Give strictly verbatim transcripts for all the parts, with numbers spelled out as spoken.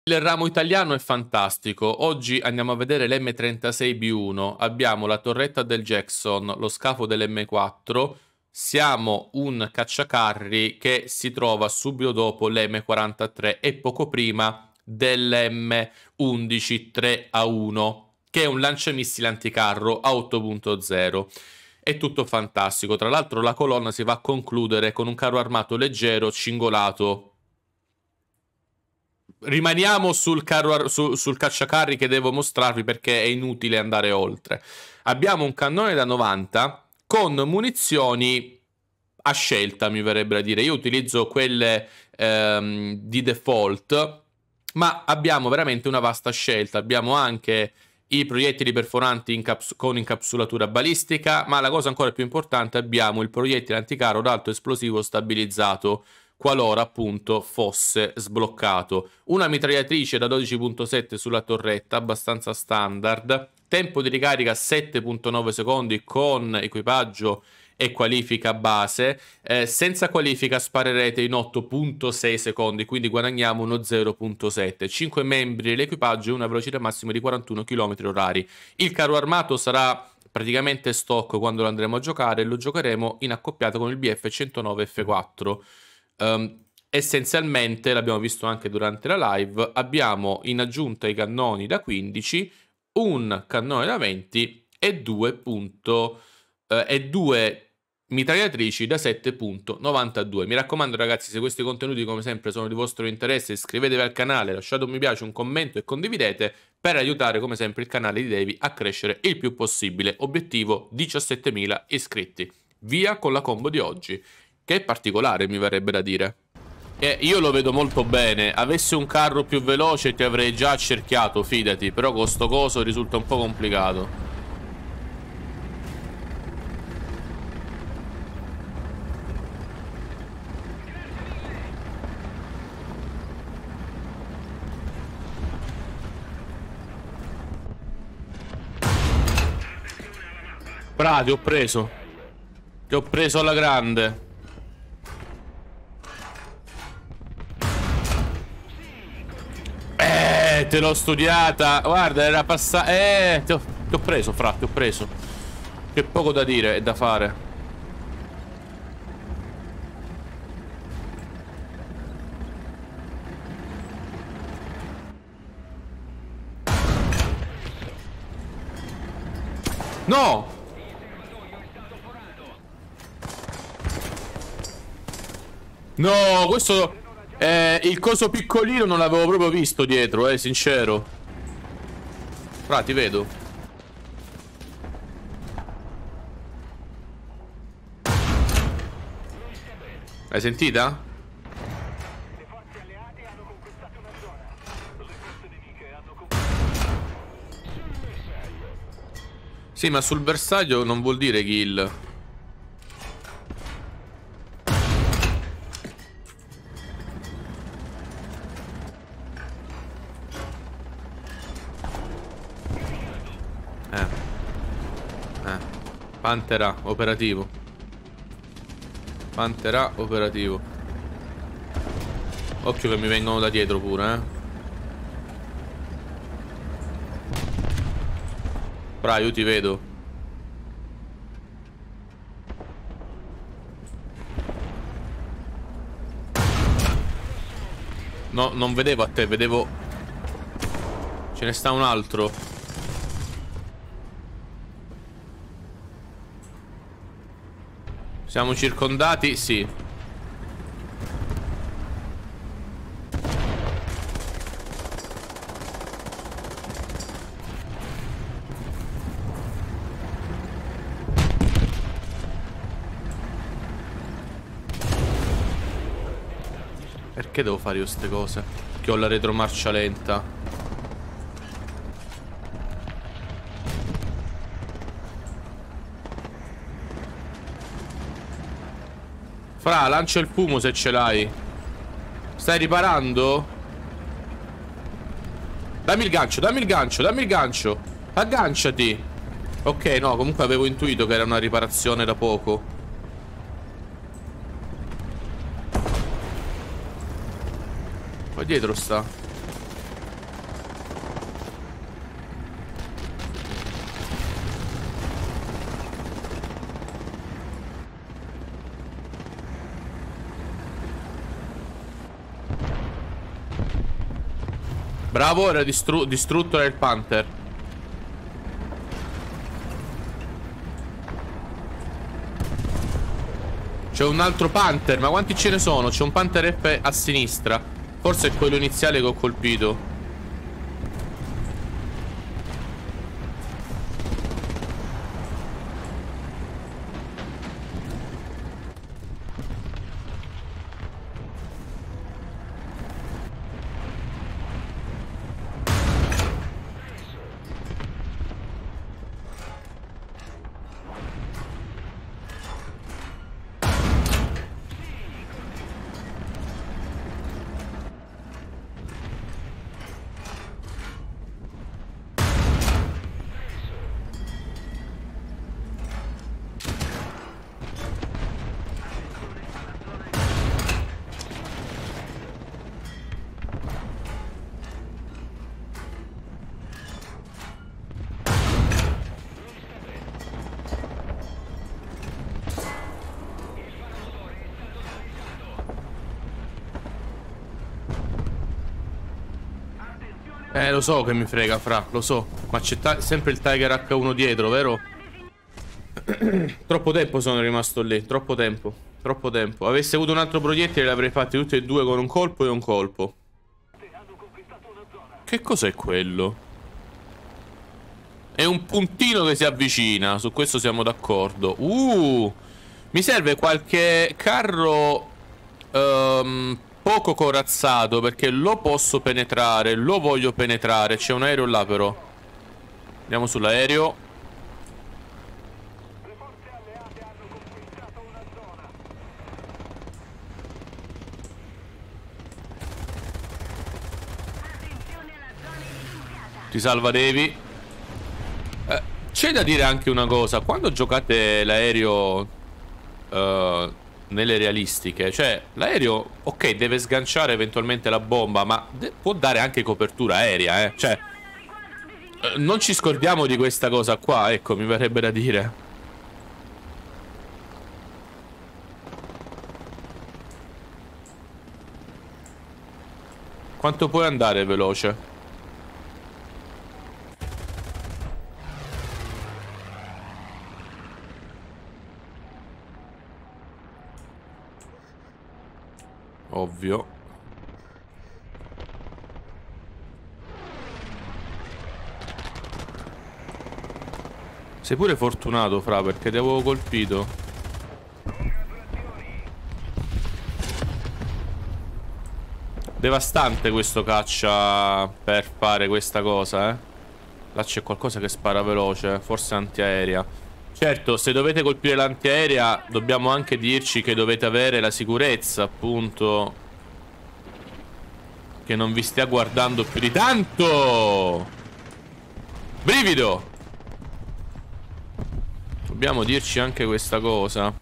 Il ramo italiano è fantastico. Oggi andiamo a vedere l'emme trentasei bi uno. Abbiamo la torretta del Jackson, lo scafo dell'emme quattro. Siamo un cacciacarri che si trova subito dopo l'emme quarantatré e poco prima dell'emme undici tre A uno, che è un lanciamissile anticarro a otto punto zero. È tutto fantastico. Tra l'altro la colonna si va a concludere con un carro armato leggero cingolato. Rimaniamo sul, carro, su, sul cacciacarri che devo mostrarvi perché è inutile andare oltre. Abbiamo un cannone da novanta con munizioni a scelta, mi verrebbe da dire. Io utilizzo quelle ehm, di default, ma abbiamo veramente una vasta scelta. Abbiamo anche i proiettili perforanti incaps- con incapsulatura balistica, ma la cosa ancora più importante, abbiamo il proiettile anticarro ad alto esplosivo stabilizzato qualora appunto fosse sbloccato. Una mitragliatrice da dodici punto sette sulla torretta, abbastanza standard. Tempo di ricarica sette punto nove secondi con equipaggio e qualifica base. Eh, senza qualifica sparerete in otto punto sei secondi, quindi guadagniamo uno zero punto sette. cinque membri dell'equipaggio e una velocità massima di quarantuno chilometri orari. Il carro armato sarà praticamente stock quando lo andremo a giocare e lo giocheremo in accoppiata con il bi effe centonove effe quattro. Um, essenzialmente, l'abbiamo visto anche durante la live, abbiamo in aggiunta ai cannoni da quindici un cannone da venti e due, punto, eh, e due mitragliatrici da sette punto novantadue. Mi raccomando ragazzi, se questi contenuti come sempre sono di vostro interesse, iscrivetevi al canale, lasciate un mi piace, un commento e condividete per aiutare come sempre il canale di Davy a crescere il più possibile. Obiettivo diciassettemila iscritti. Via con la combo di oggi, che è particolare, mi verrebbe da dire. E io lo vedo molto bene. Avessi un carro più veloce ti avrei già accerchiato, fidati. Però con sto coso risulta un po' complicato. Bra, ti ho preso. Ti ho preso alla grande. Eh, te l'ho studiata. Guarda, era passata. Eh, ti ho, ti ho preso, fra, ti ho preso. C'è poco da dire e da fare. No! No, questo... Eh, il coso piccolino non l'avevo proprio visto dietro, eh, sincero. Fra, ti vedo. Hai sentita? Le forze alleate hanno conquistato una zona. Le forze nemiche hanno conquistato. Sì, ma sul bersaglio non vuol dire kill. Eh. Eh. Pantera, operativo. Pantera, operativo. Occhio che mi vengono da dietro pure, eh. Bra, io ti vedo. No, non vedevo a te, vedevo... Ce ne sta un altro. Siamo circondati? Sì. Perché devo fare io ste cose? Che ho la retromarcia lenta. Fra, lancia il fumo se ce l'hai. Stai riparando? Dammi il gancio, dammi il gancio, dammi il gancio. Agganciati. Ok, no, comunque avevo intuito che era una riparazione da poco. Qua dietro sta. Bravo, era distru distrutto era il Panther. C'è un altro Panther, ma quanti ce ne sono? C'è un Panther F a sinistra. Forse è quello iniziale che ho colpito. Eh, lo so che mi frega, fra, lo so. Ma c'è sempre il Tiger H uno dietro, vero? Troppo tempo sono rimasto lì, troppo tempo. Troppo tempo. Avessi avuto un altro proiettile li avrei fatti tutti e due con un colpo e un colpo. Che cos'è quello? È un puntino che si avvicina, su questo siamo d'accordo. Uh, mi serve qualche carro um, poco corazzato, perché lo posso penetrare, lo voglio penetrare. C'è un aereo là però. Andiamo sull'aereo. Le forze alleate hanno conquistato una zona. Ti salva Devi. eh, C'è da dire anche una cosa. Quando giocate l'aereo uh, nelle realistiche, cioè l'aereo, ok, deve sganciare eventualmente la bomba, ma può dare anche copertura aerea, eh. Cioè eh, non ci scordiamo di questa cosa qua, ecco, mi verrebbe da dire. Quanto puoi andare veloce? Ovvio. Sei pure fortunato, fra, perché ti avevo colpito. Devastante questo caccia per fare questa cosa, eh. Là c'è qualcosa che spara veloce, forse antiaerea. Certo, se dovete colpire l'antiaerea dobbiamo anche dirci che dovete avere la sicurezza, appunto, che non vi stia guardando più di tanto. Brivido. Dobbiamo dirci anche questa cosa.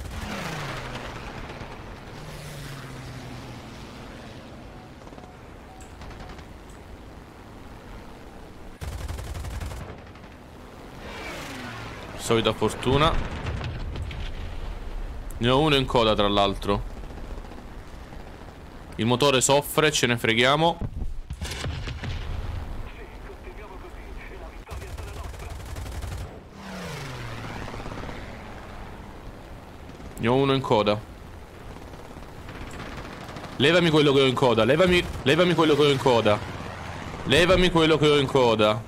Solita fortuna. Ne ho uno in coda, tra l'altro. Il motore soffre, ce ne freghiamo. Ne ho uno in coda. Levami quello che ho in coda. Levami, levami quello che ho in coda. Levami quello che ho in coda.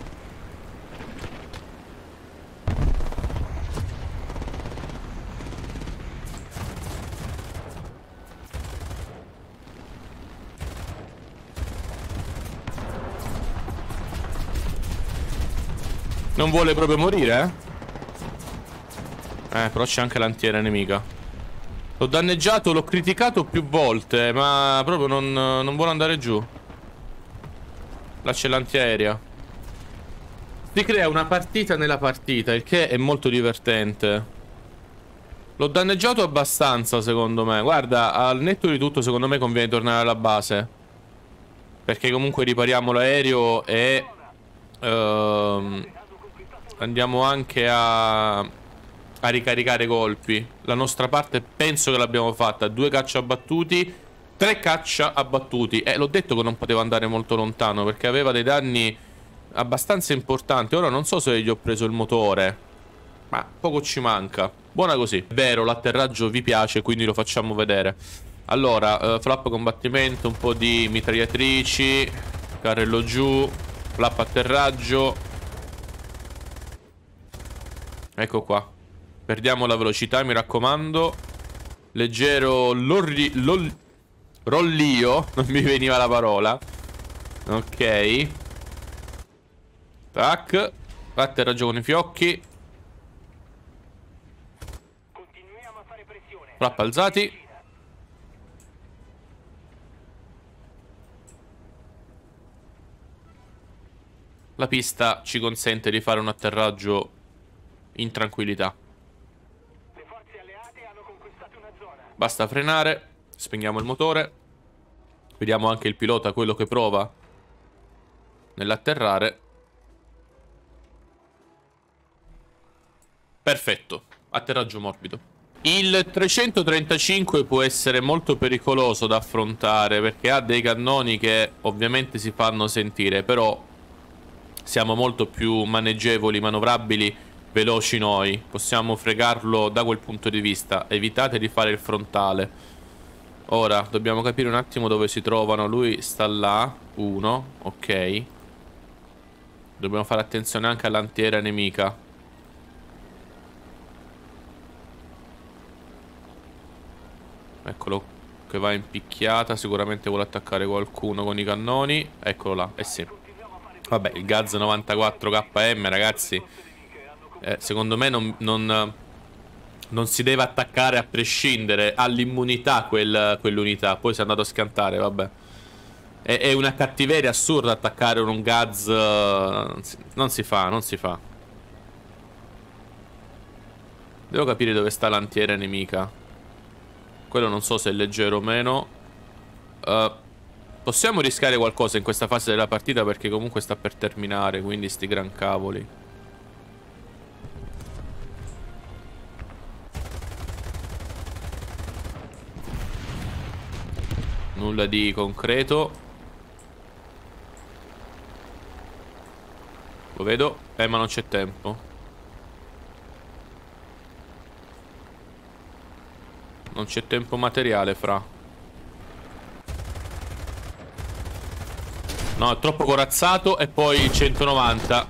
Non vuole proprio morire, eh? Eh, però c'è anche l'antiera nemica. L'ho danneggiato, l'ho criticato più volte, ma proprio non, non vuole andare giù. Là c'è l'antiaerea. Si crea una partita nella partita, il che è molto divertente. L'ho danneggiato abbastanza, secondo me. Guarda, al netto di tutto, secondo me conviene tornare alla base. Perché comunque ripariamo l'aereo e... Uh, andiamo anche a, a ricaricare colpi. La nostra parte penso che l'abbiamo fatta. Due cacciabattuti Tre caccia abbattuti. E eh, l'ho detto che non poteva andare molto lontano perché aveva dei danni abbastanza importanti. Ora non so se gli ho preso il motore, ma poco ci manca. Buona così. È vero, l'atterraggio vi piace, quindi lo facciamo vedere. Allora, uh, flap combattimento, un po' di mitragliatrici, carrello giù, flap atterraggio. Ecco qua. Perdiamo la velocità, mi raccomando. Leggero lorri... Lol... rollio. Non mi veniva la parola. Ok. Tac. Atterraggio con i fiocchi. Continuiamo a fare pressione. Flap alzati. La pista ci consente di fare un atterraggio in tranquillità. Le forze alleate hanno conquistato una zona. Basta frenare. Spegniamo il motore. Vediamo anche il pilota quello che prova nell'atterrare. Perfetto. Atterraggio morbido. Il trecentotrentacinque può essere molto pericoloso da affrontare perché ha dei cannoni che ovviamente si fanno sentire, però siamo molto più maneggevoli, manovrabili, veloci noi. Possiamo fregarlo da quel punto di vista. Evitate di fare il frontale. Ora dobbiamo capire un attimo dove si trovano. Lui sta là. Uno. Ok. Dobbiamo fare attenzione anche all'antiera nemica. Eccolo che va in picchiata. Sicuramente vuole attaccare qualcuno con i cannoni. Eccolo là. Eh sì. Vabbè, il Gaz novantaquattro K M, ragazzi, eh, secondo me non, non, non si deve attaccare a prescindere. Ha l'immunità quel, quell'unità. Poi si è andato a scantare, vabbè. È, è una cattiveria assurda attaccare un Gaz. Non si, non si fa, non si fa. Devo capire dove sta l'antiera nemica. Quello non so se è leggero o meno. Uh, Possiamo rischiare qualcosa in questa fase della partita perché comunque sta per terminare, quindi sti gran cavoli. Nulla di concreto. Lo vedo. Eh, ma non c'è tempo. Non c'è tempo materiale, fra. No, è troppo corazzato. E poi centonovanta.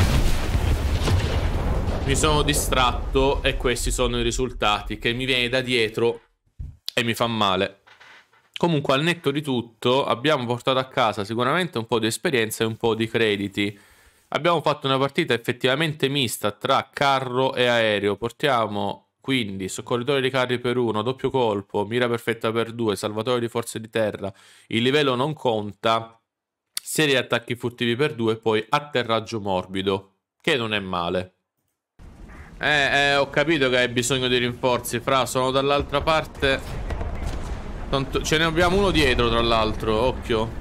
Mi sono distratto. E questi sono i risultati. Che mi viene da dietro e mi fa male. Comunque, al netto di tutto, abbiamo portato a casa sicuramente un po' di esperienza e un po' di crediti. Abbiamo fatto una partita effettivamente mista tra carro e aereo. Portiamo quindi soccorritore di carri per uno, doppio colpo, mira perfetta per due, salvatore di forze di terra. Il livello non conta. Serie attacchi furtivi per due e poi atterraggio morbido, che non è male. Eh, eh, ho capito che hai bisogno di rinforzi, fra, sono dall'altra parte. Tanto, ce ne abbiamo uno dietro, tra l'altro, occhio.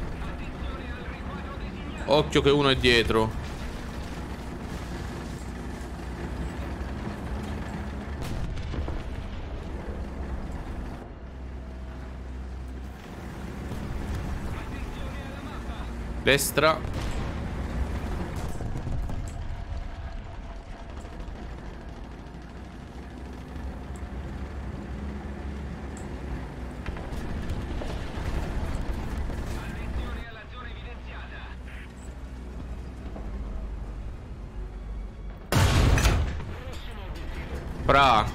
Occhio che uno è dietro. Destra. Fra.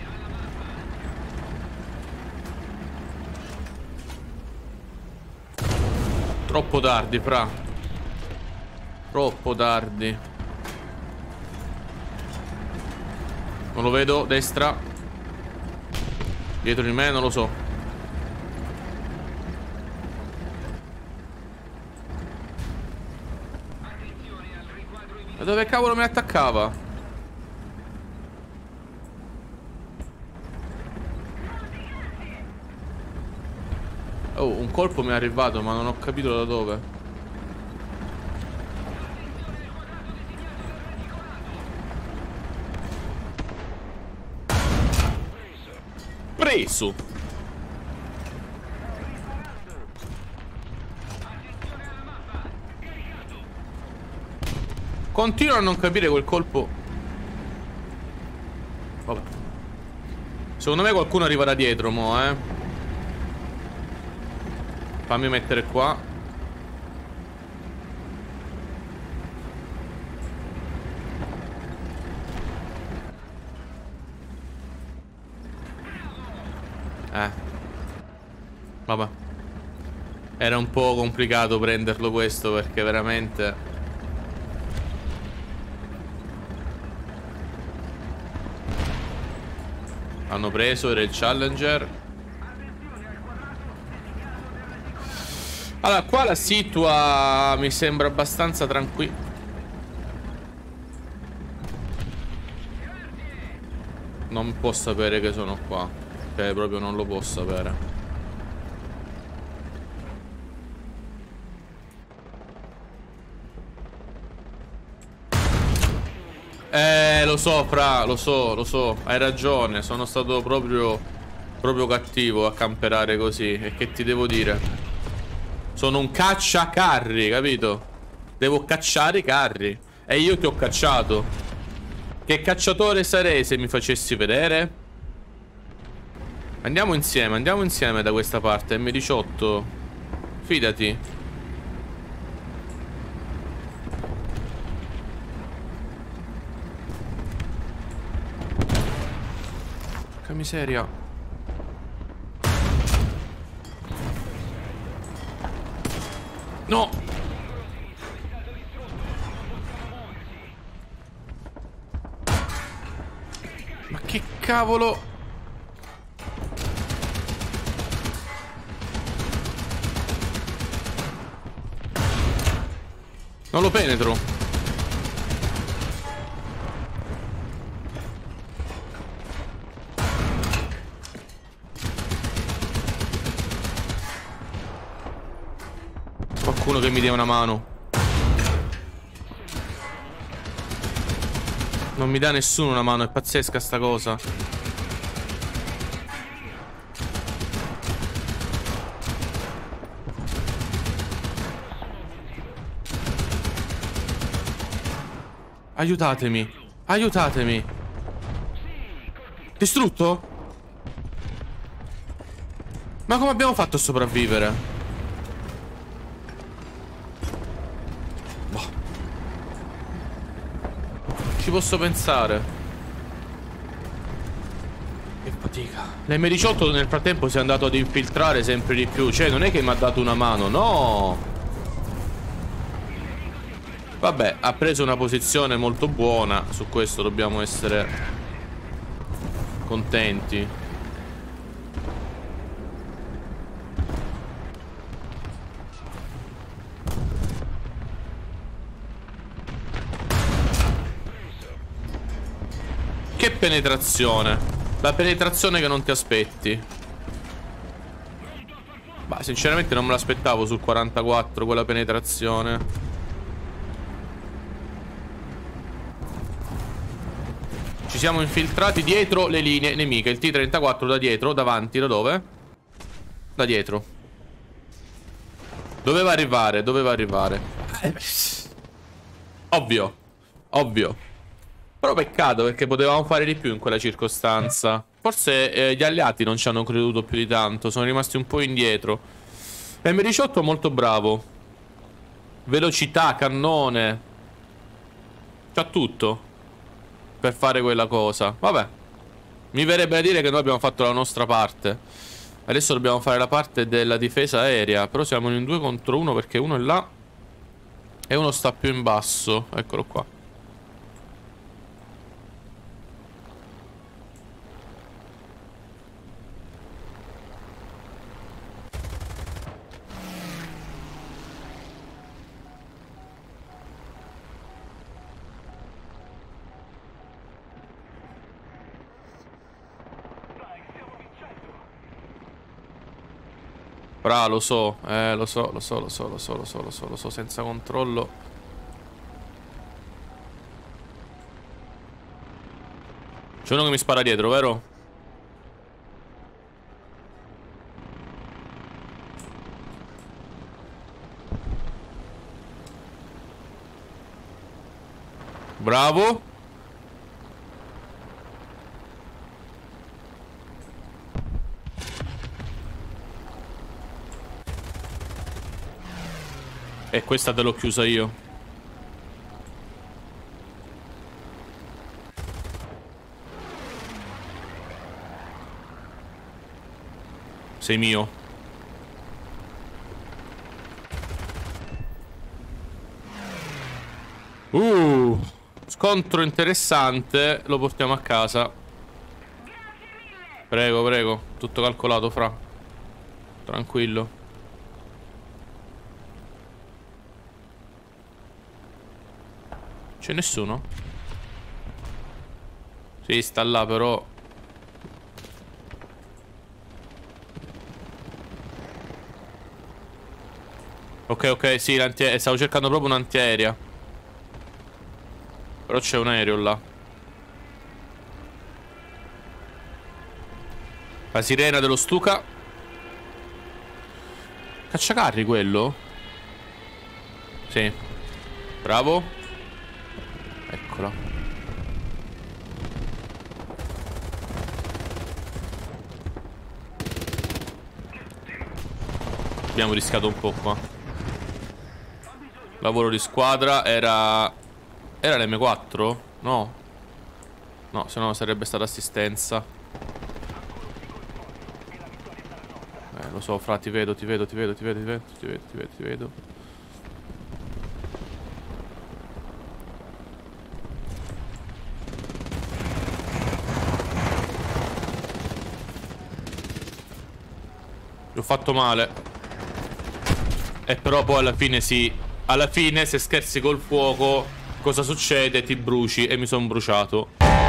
Troppo tardi, fra. Troppo tardi. Non lo vedo, destra. Dietro di me, non lo so. Ma dove cavolo mi attaccava? Oh, un colpo mi è arrivato, ma non ho capito da dove. Preso. Continuo a non capire quel colpo. Vabbè. Secondo me qualcuno arriva da dietro, mo, eh. Fammi mettere qua. Eh. Vabbè. Era un po' complicato prenderlo questo perché veramente... Hanno preso, era il Challenger. Allora, qua la situa mi sembra abbastanza tranquilla. Non può sapere che sono qua. Cioè, proprio non lo può sapere. Eh, lo so, Fra, lo so, lo so. Hai ragione, sono stato proprio proprio cattivo a camperare così. E che ti devo dire? Sono un cacciacarri, capito? Devo cacciare i carri. E io ti ho cacciato. Che cacciatore sarei se mi facessi vedere? Andiamo insieme, andiamo insieme da questa parte. M diciotto. Fidati. Che miseria. No. Ma che cavolo. Non lo penetro. Qualcuno che mi dia una mano. Non mi dà nessuno una mano, è pazzesca sta cosa. Aiutatemi. Aiutatemi. Distrutto? Ma come abbiamo fatto a sopravvivere? Ci posso pensare. Che fatica. L'M diciotto nel frattempo si è andato ad infiltrare sempre di più. Cioè non è che mi ha dato una mano. No. Vabbè, ha preso una posizione molto buona. Su questo dobbiamo essere contenti. Che penetrazione. La penetrazione che non ti aspetti. Ma sinceramente non me l'aspettavo sul quarantaquattro quella penetrazione. Ci siamo infiltrati dietro le linee nemiche. Il T trentaquattro da dietro, davanti, da dove? Da dietro. Doveva arrivare, doveva arrivare. Ovvio. Ovvio. Però peccato perché potevamo fare di più in quella circostanza. Forse eh, gli alleati non ci hanno creduto più di tanto. Sono rimasti un po' indietro. M diciotto molto bravo. Velocità, cannone. C'ha tutto per fare quella cosa. Vabbè. Mi verrebbe a dire che noi abbiamo fatto la nostra parte. Adesso dobbiamo fare la parte della difesa aerea. Però siamo in due contro uno perché uno è là e uno sta più in basso. Eccolo qua. Bra, lo so, eh, lo so, lo so, lo so, lo so, lo so, lo so, lo so, senza controllo. C'è uno che mi spara dietro, vero? Bravo. E questa te l'ho chiusa io. Sei mio. Uh, scontro interessante. Lo portiamo a casa. Prego, prego. Tutto calcolato, fra. Tranquillo. C'è nessuno? Sì, sta là però. Ok, ok, sì, l'antiaereo. Stavo cercando proprio un'antiaerea. Però c'è un aereo là. La sirena dello Stuka. Cacciacarri quello? Sì. Bravo. Eccola. Abbiamo rischiato un po' qua. Lavoro di squadra. Era... Era l'emme quattro? No. No, se no sarebbe stata assistenza. Eh, lo so, fra, ti vedo, ti vedo, ti vedo, ti vedo, ti vedo, ti vedo, ti vedo, ti vedo. L'ho fatto male. E però poi alla fine sì. Alla fine se scherzi col fuoco, cosa succede? Ti bruci. E mi sono bruciato.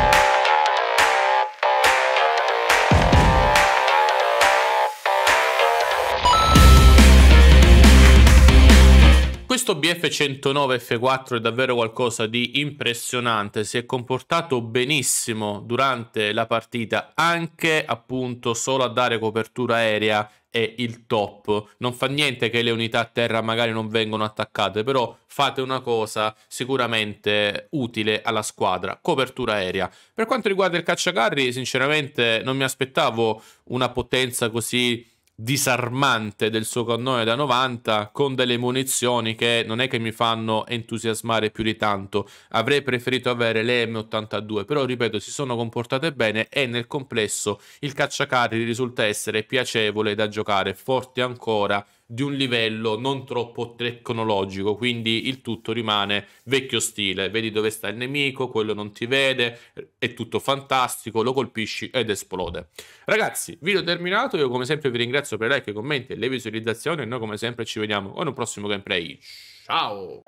Questo B F centonove F quattro è davvero qualcosa di impressionante, si è comportato benissimo durante la partita, anche appunto solo a dare copertura aerea è il top. Non fa niente che le unità a terra magari non vengono attaccate, però fate una cosa sicuramente utile alla squadra: copertura aerea. Per quanto riguarda il cacciacarri, sinceramente non mi aspettavo una potenza così disarmante del suo cannone da novanta, con delle munizioni che non è che mi fanno entusiasmare più di tanto. Avrei preferito avere le emme ottantadue, però ripeto, si sono comportate bene e nel complesso il cacciacarri risulta essere piacevole da giocare, forte ancora, di un livello non troppo tecnologico, quindi il tutto rimane vecchio stile. Vedi dove sta il nemico, quello non ti vede, è tutto fantastico, lo colpisci ed esplode. Ragazzi, video terminato, io come sempre vi ringrazio per i like, i commenti e le visualizzazioni e noi come sempre ci vediamo con un prossimo gameplay. Ciao!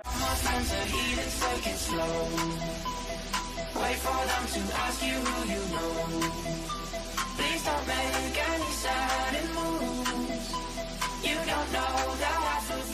You don't know that I feel